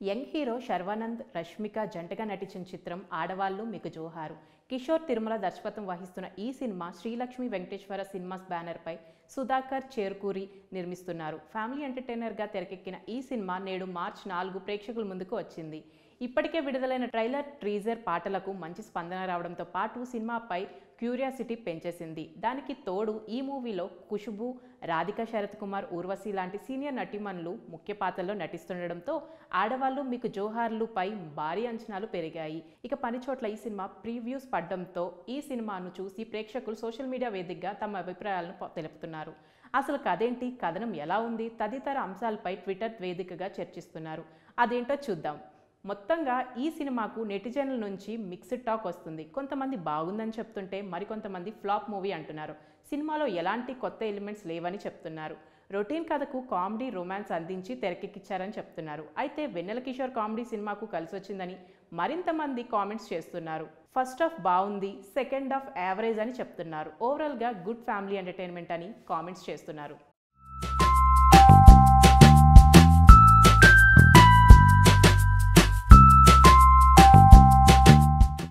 Young hero Sharwanand, Rashmika జంటగా నటించిన చిత్రం ఆడవాళ్ళు మీకు జోహారు. కిషోర్ తిరుమల దర్శకత్వం వహిస్తున్న ఈ సినిమా శ్రీలక్ష్మి వెంకటేశ్వర సినిమాస్ బ్యానర్పై సుధాకర్ చేర్కూరి నిర్మిస్తున్నారు. ఫ్యామిలీ ఎంటర్టైనర్గా తెరకెక్కిన ఈ సినిమా నేడు మార్చి 4 ప్రేక్షకుల ముందుకు వచ్చింది. ఇప్పటికే విడుదలైన ట్రైలర్, టీజర్ పాటలకు మంచి స్పందన రావడంతో పాటు సినిమాపై క్యూరియాసిటీ పెంచేసింది. దానికి తోడు ఈ మూవీలో ఖుష్బూ, రాధికా శరత్ కుమార్, ఊర్వశి లాంటి సీనియర్ నటీమణులు ముఖ్య పాత్రల్లో నటిస్తుండడంతో ఆడవాళ్ళు మీకు జోహార్లు పై భారీ అంచనాలు పెరిగాయి. ఇక పని చోట్ల ఈ సినిమా ప్రీవ్యూస్ పడడంతో ఈ సినిమాను చూసి ప్రేక్షకులు సోషల్ మీడియా వేదికగా తమ అభిప్రాయాలను తెలుపుతున్నారు. అసలు కథేంటి, కథనం ఎలా ఉంది తదితర అంశాలపై ట్విట్టర్ వేదికగా చర్చిస్తున్నారు. అదేంటో చూద్దాం. మొత్తంగా ఈ సినిమాకు నెటిజన్ల నుంచి మిక్స్డ్ టాక్ వస్తుంది. కొంతమంది బాగుందని చెప్తుంటే మరికొంతమంది ఫ్లాప్ మూవీ అంటున్నారు. సినిమాలో ఎలాంటి కొత్త ఎలిమెంట్స్ లేవని చెప్తున్నారు. రొటీన్ కథకు కామెడీ, రొమాన్స్ అందించి తెరకెక్కించారని చెప్తున్నారు. అయితే వెన్నెల కిషోర్ కామెడీ సినిమాకు కలిసి వచ్చిందని మరింత మంది కామెంట్స్ చేస్తున్నారు. ఫస్ట్ హాఫ్ బాగుంది, సెకండ్ హాఫ్ యావరేజ్ అని చెప్తున్నారు. ఓవరాల్గా గుడ్ ఫ్యామిలీ ఎంటర్టైన్మెంట్ అని కామెంట్స్ చేస్తున్నారు.